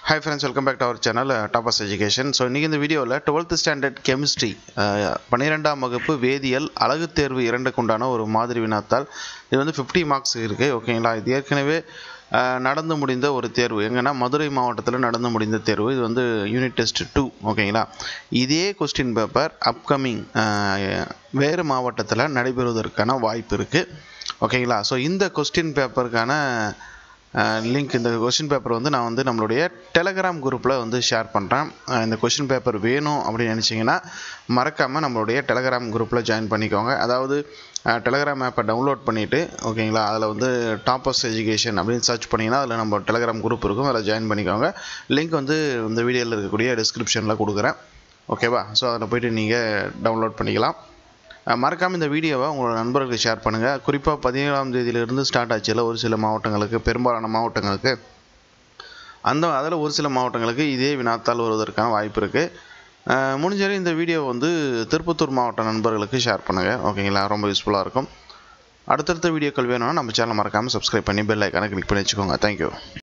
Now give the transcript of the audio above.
Hi friends, welcome back to our channel Tapas Education. So இன்னைக்கு இந்த வீடியோவில் 12th standard chemistry 12ஆம் வகுப்பு வேதியியல் அழகு தேர்வு 2க்கு உண்டான ஒரு மாதிரி வினாத்தாள். இது வந்து 50 மார்க்ஸ் இருக்குது. ஓகேங்களா, இது ஏற்கனவே நடந்து முடிந்த ஒரு தேர்வு. எங்கன்னா மதுரை மாவட்டத்தில் நடந்து முடிந்த தேர்வு. இது வந்து யூனிட் டெஸ்ட் 2. ஓகேங்களா, இதே கொஸ்டின் பேப்பர் அப்கமிங் வேறு மாவட்டத்தில் நடைபெறுவதற்கான வாய்ப்பு இருக்குது. ஓகேங்களா, ஸோ இந்த கொஸ்டின் பேப்பருக்கான லிங்க், இந்த கொஸ்டின் பேப்பர் வந்து நான் வந்து நம்மளுடைய டெலகிராம் குரூப்பில் வந்து ஷேர் பண்ணுறேன். இந்த கொஸ்டின் பேப்பர் வேணும் அப்படின்னு நினச்சிங்கன்னா மறக்காமல் நம்மளுடைய டெலகிராம் குரூப்பில் ஜாயின் பண்ணிக்கோங்க. அதாவது டெலகிராம் ஆப்பை டவுன்லோட் பண்ணிவிட்டு, ஓகேங்களா, அதில் வந்து டாப்பஸ் எஜுகேஷன் அப்படின்னு சர்ச் பண்ணிங்கன்னா அதில் நம்ம டெலகிராம் குரூப் இருக்கும், அதில் ஜாயின் பண்ணிக்கோங்க. லிங்க் வந்து இந்த வீடியோவில் இருக்கக்கூடிய டிஸ்கிரிப்ஷனில் கொடுக்குறேன். ஓகேவா, ஸோ அதில் போய்ட்டு நீங்கள் டவுன்லோட் பண்ணிக்கலாம். மறக்காமல் இந்த வீடியோவை உங்களோட நண்பர்களுக்கு ஷேர் பண்ணுங்கள். குறிப்பாக 17ஆம் தேதியிலிருந்து ஸ்டார்ட் ஆச்சுல ஒரு சில மாவட்டங்களுக்கு, பெரும்பாலான மாவட்டங்களுக்கு, அதில் ஒரு சில மாவட்டங்களுக்கு இதே வினாத்தாள் வருவதற்கான வாய்ப்பு இருக்குது. முடிஞ்சவரை இந்த வீடியோ வந்து திருப்பத்தூர் மாவட்ட நண்பர்களுக்கு ஷேர் பண்ணுங்கள். ஓகேங்களா, ரொம்ப யூஸ்ஃபுல்லாக இருக்கும். அடுத்தடுத்த வீடியோக்கள் வேணும்னா நம்ம சேனலை மறக்காமல் சப்ஸ்கிரைப் பண்ணி பெல் ஐக்கானை கிளிக் பண்ணி வச்சுக்கோங்க. தேங்க்யூ.